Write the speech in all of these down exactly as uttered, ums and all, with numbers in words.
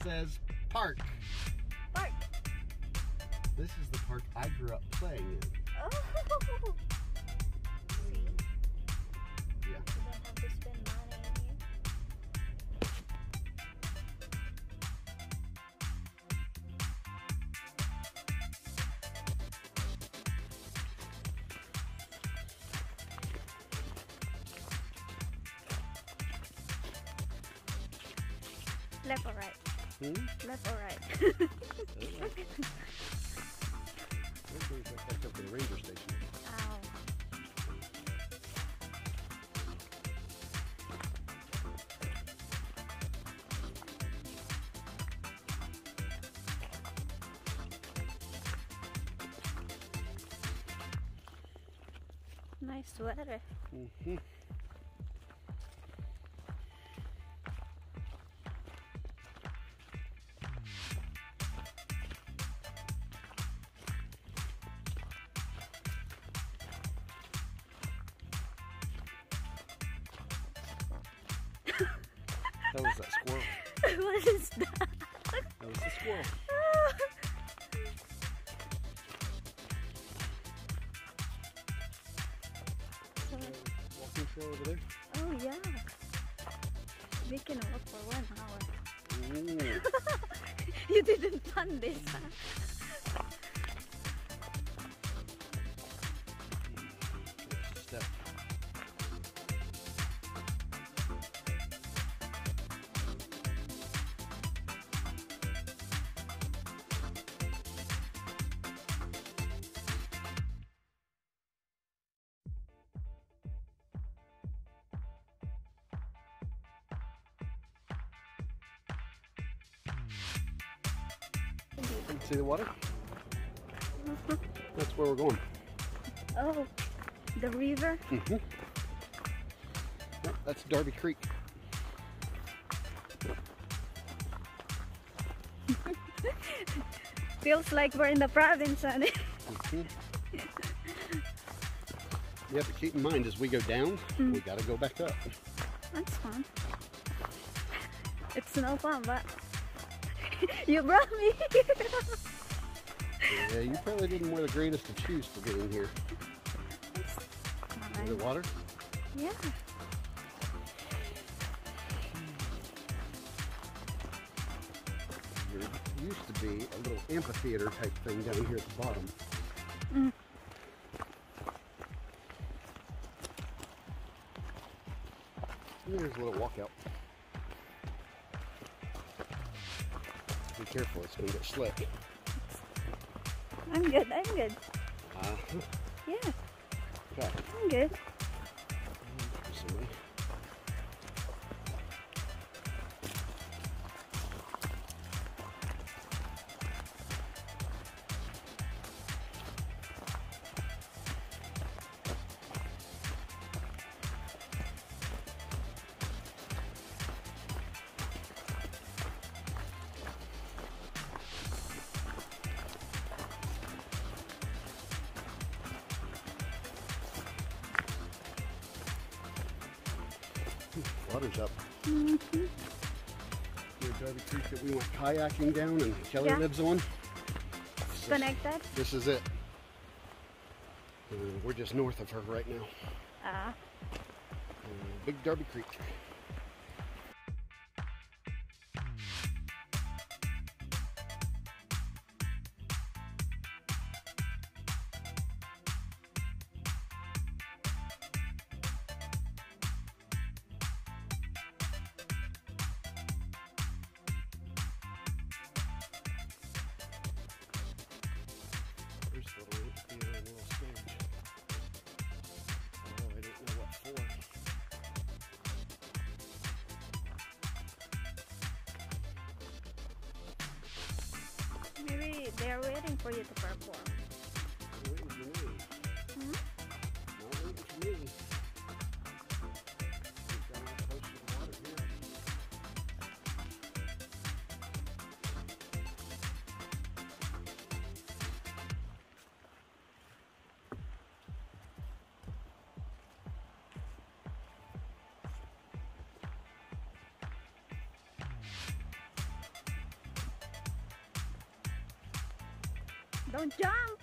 says park. Park. This is the park I grew up playing in. Oh. See? Yeah. You don't have to spend money in here. Left or right? Hmm? Left or right? That's up to the ranger station. Ow. Nice sweater. Mm-hmm. That was that squirrel. What is that? That was the squirrel. So, Walking trail over there. oh yeah. We can walk for one hour. Ooh. You didn't plan this, huh? Step. See the water? Uh-huh. That's where we're going. Oh, the river? Mm-hmm. That's Darby Creek. Feels like we're in the province, honey. Mm-hmm. You have to keep in mind as we go down, mm. we got to go back up. That's fun. It's no fun, but you brought me here. Yeah, you probably didn't wear the greatest of shoes to get in here. Is it water? Yeah. There used to be a little amphitheater type thing down here at the bottom. Mm. There's a little walkout. Be careful, it's going to get slick. I'm good, I'm good. Uh, Yeah. okay. I'm good. Somebody. Water's up. Mm-hmm. Near Darby Creek that we went kayaking down and Kelly Yeah. lives on. It's connected? This is it. Uh, we're just north of her right now. Ah. Uh, Big Darby Creek. Maybe they're waiting for you to perform. They're waiting for me. Hmm? Not waiting for me. We've got out close to the water here. Don't jump!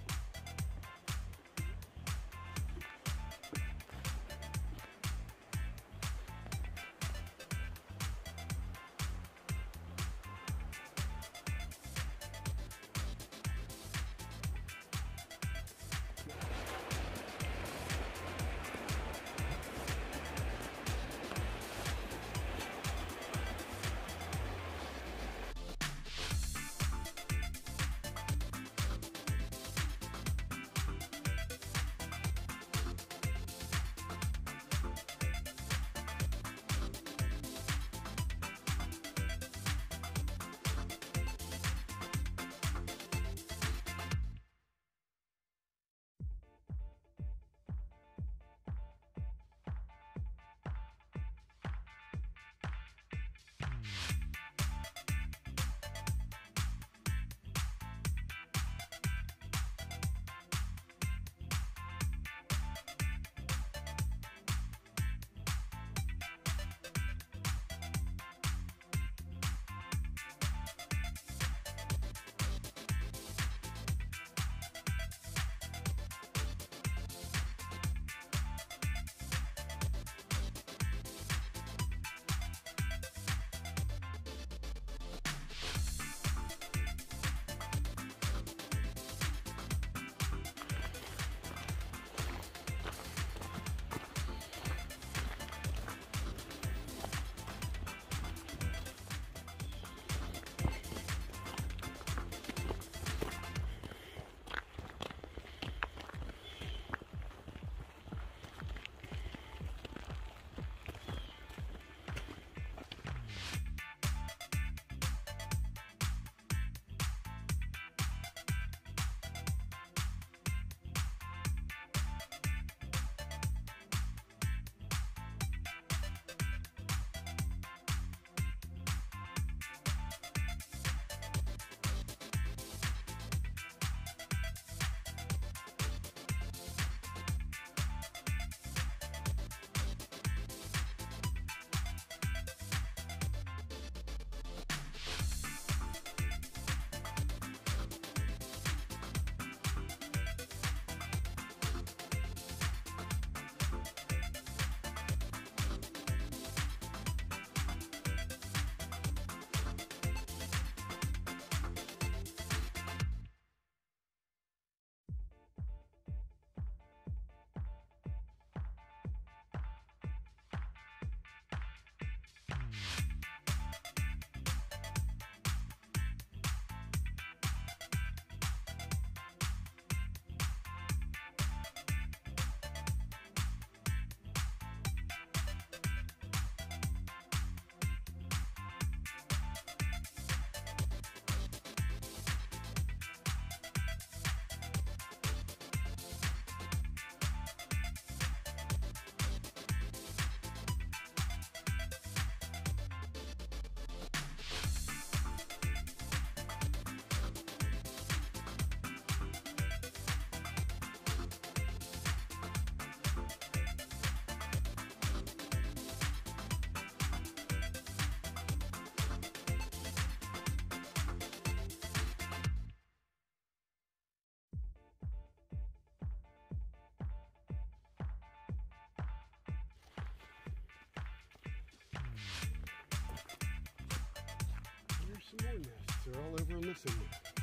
Some more nests. They're all over on this end.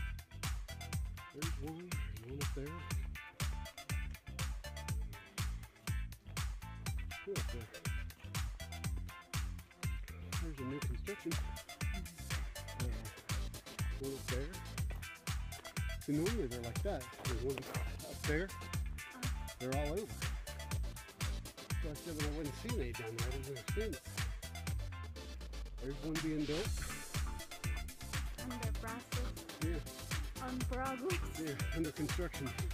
There's one, there's one up there. Two up there. There's a new construction. Uh, one up there. See, normally they're like that. There's one up there. They're all over. So I said that I wouldn't see any down there. I didn't understand it. There's one being built. Under process. Yeah. On progress. Yeah, under construction.